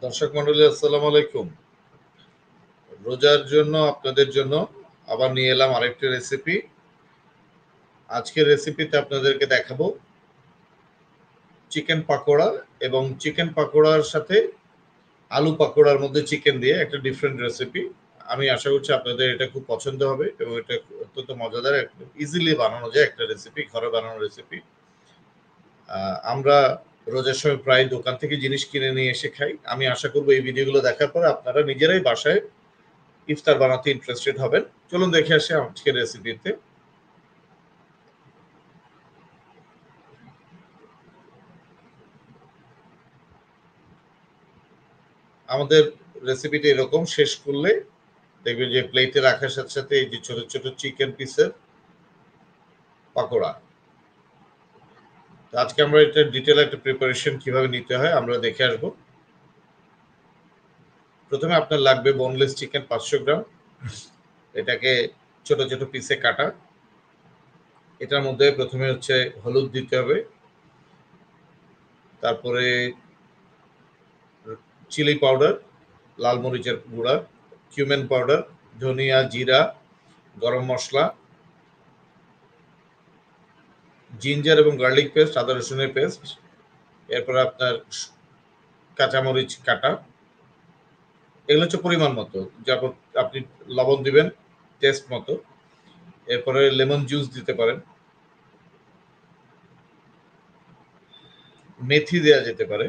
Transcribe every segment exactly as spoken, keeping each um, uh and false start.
দর্শক মন্ডলী আসসালামু আলাইকুম। রোজার জন্য আপনাদের জন্য আবার নিয়ে এলাম আরেকটি রেসিপি। আজকের রেসিপিতে আপনাদেরকে দেখাবো চিকেন পাকোড়া এবং চিকেন পাকোড়ার সাথে আলু পাকোড়ার মধ্যে চিকেন দিয়ে একটা ডিফারেন্ট রেসিপি। আমি আশা করছি আপনাদের এটা খুব পছন্দ হবে এবং এটা অত্যন্ত মজাদার, ইজিলি বানানো যায় একটা রেসিপি, ঘরে বানানো রেসিপি। আমরা রোজার সময় প্রায় দোকান থেকে জিনিস কিনে নিয়ে এসে খাই। আমি আশা করবো এই ভিডিওগুলো দেখার পরে আপনারা নিজেরাই বাসায় ইফতার বানাতে ইন্টারেস্টেড হবেন। চলুন দেখে আসি আজকের রেসিপিতে। আমাদের রেসিপিটা এরকম, শেষ করলে দেখবেন যে প্লেটে রাখার সাথে সাথে এই যে ছোট ছোট চিকেন পিসের পাকোড়া। আজকে আমরা এটা ডিটেল একটা প্রিপারেশন কিভাবে নিতে হয় আমরা দেখে আসবো। প্রথমে আপনার লাগবে বোনলেস চিকেন পাঁচশো গ্রাম। এটাকে ছোট ছোট পিসে কাটা। এটার মধ্যে প্রথমে হচ্ছে হলুদ দিতে হবে, তারপরে চিলি পাউডার, লাল মরিচের গুঁড়া, কিউমেন পাউডার, ধনিয়া, জিরা, গরম মশলা, জিঞ্জার এবং গার্লিক পেস্ট, আদা রসুনের পেস্ট, এরপর আপনার কাঁচামরিচ কাটা। এগুলো হচ্ছে পরিমাণ মতো, যেমন আপনি লবণ দিবেন টেস্ট মতো। এরপরে লেমন জুস দিতে পারেন, মেথি দেওয়া যেতে পারে,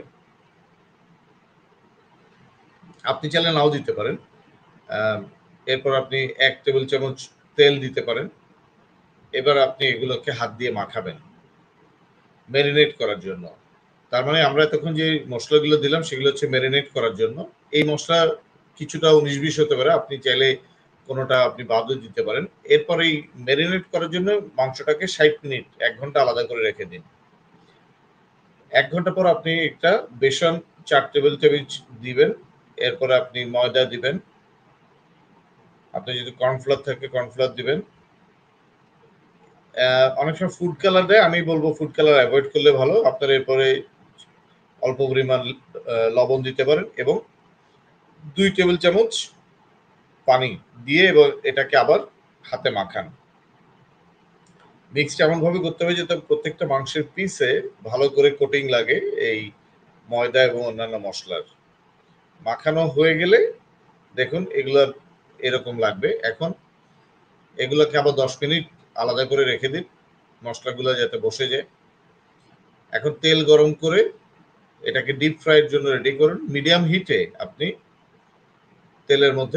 আপনি চাইলে নাও দিতে পারেন। এরপর আপনি এক টেবিল চামচ তেল দিতে পারেন। এবার আপনি এগুলোকে হাত দিয়ে মাখাবেন ম্যারিনেট করার জন্য। তার মানে আমরা এতক্ষণ যে মশলাগুলো দিলাম সেগুলো হচ্ছে ম্যারিনেট করার জন্য। এই মশলা কিছুটা উনিশ বিশ হতে পারে, আপনি চাইলে কোনোটা আপনি বাদও দিতে পারেন। এরপর এই ম্যারিনেট করার জন্য মাংসটাকে ষাট মিনিট এক ঘন্টা আলাদা করে রেখে দিন। এক ঘন্টা পর আপনি একটা বেসন চার টেবিল চামচ দিবেন। এরপরে আপনি ময়দা দিবেন, আপনি যদি কর্নফ্লাওয়ার থাকে কর্নফ্লাওয়ার দিবেন। অনেক সময় ফুড কালার দেয়, আমি বলবো ফুড কালার অ্যাভয়েড করলে ভালো। আপনারা এরপরে অল্প পরিমাণ লবণ দিতে পারেন এবং দুই টেবিল চামচ পানি দিয়ে এবং এটাকে আবার হাতে মাখান। মিক্সড এমন ভাবে করতে হবে যাতে প্রত্যেকটা মাংসের পিসে ভালো করে কোটিং লাগে এই ময়দা এবং অন্যান্য মশলার। মাখানো হয়ে গেলে দেখুন এগুলো এরকম লাগবে। এখন এগুলোকে আবার দশ মিনিট আলাদা করে রেখে দিন, মশলাগুলো যাতে বসে যায়। এখন তেল গরম করে এটাকে ডিপ ফ্রাইয়ের জন্য রেডি করুন। মিডিয়াম হিটে আপনি তেলের মধ্যে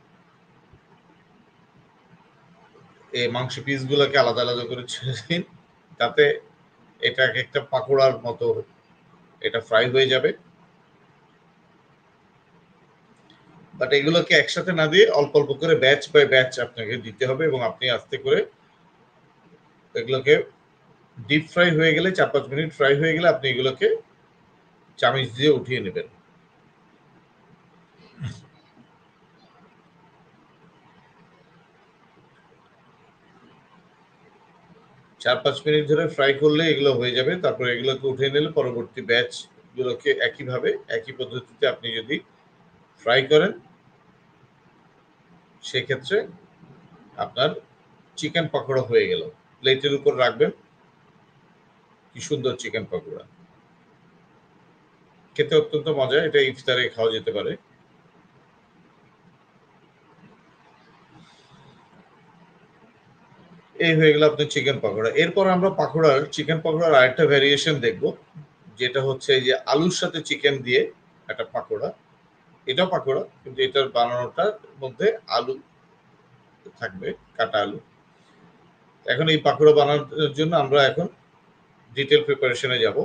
এই মাংস পিসগুলোকে আলাদা আলাদা করে ছেড়ে দিন, তাতে এটা একটা পাকোড়ার মতো এটা ফ্রাই হয়ে যাবে। বাট এগুলোকে একসাথে না দিয়ে অল্প অল্প করে ব্যাচ বাই ব্যাচ আপনাকে দিতে হবে এবং আপনি আস্তে করে এগুলোকে ডিপ ফ্রাই হয়ে গেলে, চার পাঁচ মিনিট ফ্রাই হয়ে গেলে আপনি এগুলোকে চামচ দিয়ে উঠিয়ে নেবেন। চার পাঁচ মিনিট ধরে ফ্রাই করলে এগুলো হয়ে যাবে। তারপরে এগুলোকে উঠিয়ে নিলে পরবর্তী ব্যাচ গুলোকে একইভাবে একই পদ্ধতিতে আপনি যদি ফ্রাই করেন সেক্ষেত্রে আপনার চিকেন পকোড়া হয়ে গেল। প্লেটের উপর রাখবেন, কি সুন্দর চিকেন পকোড়া, খেতে অত্যন্ত মজা। এটা ইফতারে খাওয়া যেতে পারে। এই হয়ে গেল আপনার চিকেন পকোড়া। এরপর আমরা পাকোড়ার চিকেন পকোড়ার আরেকটা ভ্যারিয়েশন দেখব, যেটা হচ্ছে যে আলুর সাথে চিকেন দিয়ে একটা পাকোড়া। এটাও পাকোড়া কিন্তু এটার বানানোটার মধ্যে আলু থাকবে, কাটা আলু। এখন এই পাকোড়া বানানোর জন্য আমরা এখন ডিটেল প্রিপারেশনে যাব।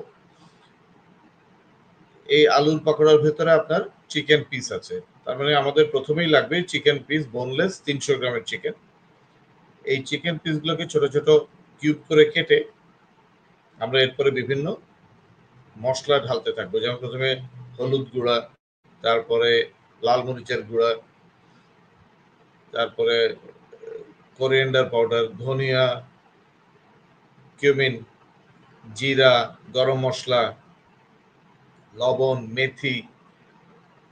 এই আলুর পাকোড়ার ভেতরে আপনার চিকেন পিস আছে, তার মানে আমাদের প্রথমেই লাগবে চিকেন পিস বোনলেস তিনশো গ্রামের চিকেন। এই চিকেন পিসগুলোকে ছোট ছোট কিউব করে কেটে আমরা এরপরে বিভিন্ন মশলা ঢালতে থাকবো। যেমন প্রথমে হলুদ গুঁড়া, তারপরে লাল মরিচের গুঁড়া, তারপরে কোরিয়েন্ডার পাউডার, ধনিয়া, কিউমিন, জিরা, গরম মশলা, লবণ, মেথি,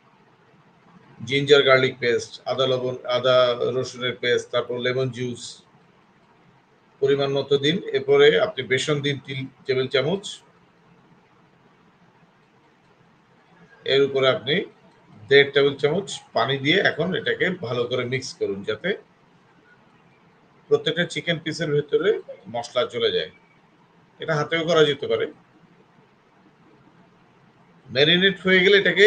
জিঞ্জার গার্লিক পেস্ট, আদা লবণ আদা রসুনের পেস্ট, তারপর লেমন জুস পরিমাণ মতো দিন। এরপরে আপনি বেসন দিন তিন টেবিল চামচ। এর উপরে আপনি দেড় টেবিল চামচ পানি দিয়ে এখন এটাকে ভালো করে মিক্স করুন, যাতে প্রত্যেকটা চিকেন পিসের ভেতরে মশলা চলে যায়। এটা হাতেও করা যেতে পারে। ম্যারিনেট হয়ে গেলে এটাকে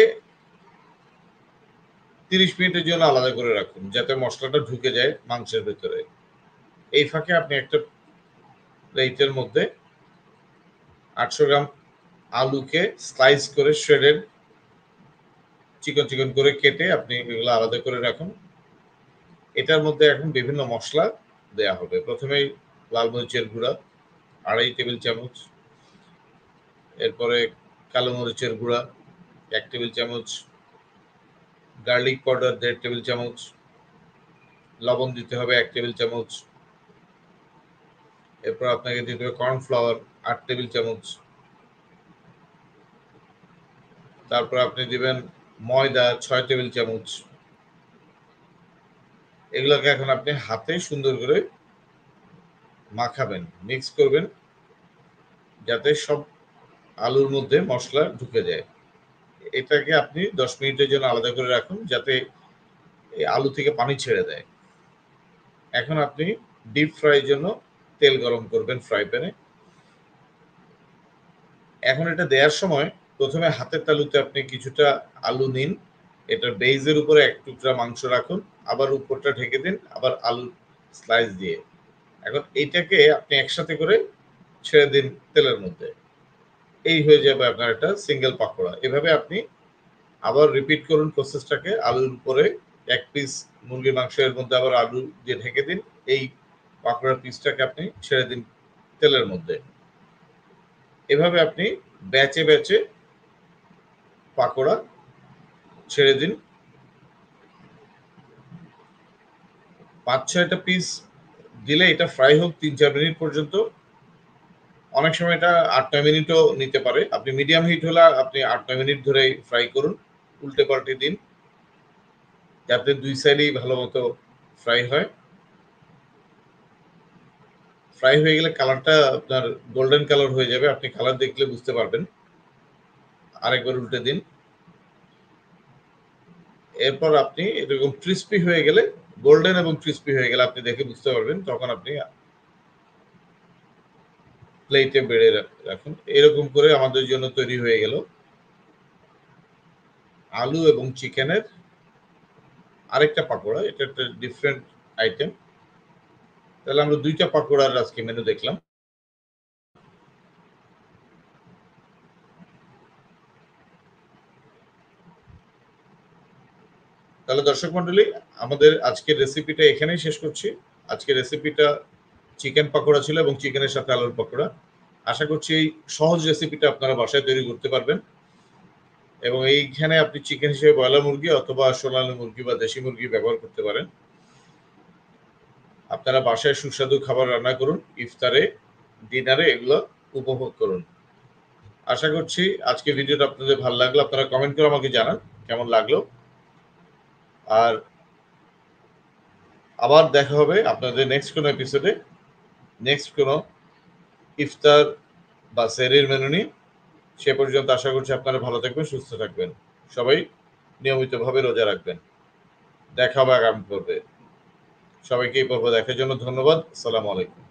তিরিশ মিনিটের জন্য আলাদা করে রাখুন, যাতে মশলাটা ঢুকে যায় মাংসের ভেতরে। এই ফাঁকে আপনি একটা প্লেটের মধ্যে আটশো গ্রাম আলুকে স্লাইস করে শ্রেডেড চিকন চিকন করে কেটে আপনি এগুলো আলাদা করে রাখুন। এটার মধ্যে এখন বিভিন্ন মশলা দেয়া হবে। প্রথমেই লাল মরিচের গুঁড়া আড়াই টেবিল চামচ, এরপরে কালো মরিচের গুঁড়া এক টেবিল চামচ, গার্লিক পাউডার দেড় টেবিল চামচ, লবণ দিতে হবে এক টেবিল চামচ, এরপর আপনাকে দিতে হবে কর্নফ্লাওয়ার আট টেবিল চামচ, তারপর আপনি দিবেন ময়দা ছয় টেবিল চামচ। এগুলোকে এখন আপনি হাতে সুন্দর করে মাখাবেন, মিক্স করবেন, যাতে সব আলুর মধ্যে মশলা ঢুকে যায়। এটাকে আপনি দশ মিনিটের জন্য আলাদা করে রাখুন, যাতে এই আলু থেকে পানি ছেড়ে দেয়। এখন আপনি ডিপ ফ্রাইয়ের জন্য তেল গরম করবেন ফ্রাই প্যানে। এখন এটা দেওয়ার সময় প্রথমে হাতের তালুতে আপনি কিছুটা আলু নিন, এটার বেইজের উপরে এক টুকরা মাংস রাখুন, আবার উপরটা ঢেকে দিন, আবার আলু স্লাইস দিয়ে। এখন এইটাকে আপনি একসাথে করে ছেড়ে দিন তেলের মধ্যে। এই হয়ে যাবে আপনার একটা সিঙ্গেল পাকোড়া। এভাবে আপনি আবার রিপিট করুন প্রসেসটাকে। আলুর উপরে এক পিস মুরগির মাংসের মধ্যে আবার আলু দিয়ে ঢেকে দিন। এই পাকোড়ার পিসটাকে আপনি ছেড়ে দিন তেলের মধ্যে। এভাবে আপনি ব্যাচে ব্যাচে পাকোড়া ছেড়ে দিন। পাঁচ ছয়টা পিস দিলে এটা ফ্রাই হোক তিন চার মিনিট পর্যন্ত। অনেক সময় এটা আট নয় মিনিটও নিতে পারে। আপনি মিডিয়াম হিট হলে আপনি আট নয় মিনিট ধরে ফ্রাই করুন, উল্টে পাল্টে দিন, যাতে দুই সাইডেই ভালো মতো ফ্রাই হয়। ফ্রাই হয়ে গেলে কালারটা আপনার গোল্ডেন কালার হয়ে যাবে, আপনি কালার দেখলে বুঝতে পারবেন। আরেকবার উল্টে দিন। এরপর আপনি এরকম ক্রিস্পি হয়ে গেলে, গোল্ডেন এবং ক্রিস্পি হয়ে গেলে আপনি দেখে বুঝতে পারবেন, তখন আপনি প্লেটে বেড়ে রাখুন। এরকম করে আমাদের জন্য তৈরি হয়ে গেল আলু এবং চিকেনের আরেকটা পাকোড়া। এটা একটা ডিফারেন্ট আইটেম। তাহলে আমরা দুইটা পাকোড়ার আজকে মেনু দেখলাম। তাহলে দর্শক মন্ডলী, আমাদের আজকের রেসিপিটা এখানেই শেষ করছি। আজকের রেসিপিটা চিকেন পাকোড়া ছিল এবং চিকেনের সাথে আলুর পাকোড়া। আশা করছি এই সহজ রেসিপিটা আপনারা বাসায় তৈরি করতে পারবেন, এবং এইখানে আপনি চিকেন হিসেবে ব্রয়লার মুরগি অথবা সোনালী মুরগি বা দেশি মুরগি ব্যবহার করতে পারেন। আপনারা বাসায় সুস্বাদু খাবার রান্না করুন, ইফতারে ডিনারে এগুলো উপভোগ করুন। আশা করছি আজকে ভিডিওটা আপনাদের ভালো লাগলো। আপনারা কমেন্ট করে আমাকে জানান কেমন লাগলো। আর আবার দেখা হবে আপনাদের নেক্সট কোনো এপিসোডে, নেক্সট কোনো ইফতার বা সেহরির মেনু নিয়ে। সে পর্যন্ত আশা করছি আপনারা ভালো থাকবেন, সুস্থ থাকবেন, সবাই নিয়মিতভাবে রোজা রাখবেন। দেখা হবে আগামী পর্বে। সবাইকে এই পর্ব দেখার জন্য ধন্যবাদ। আসসালামু আলাইকুম।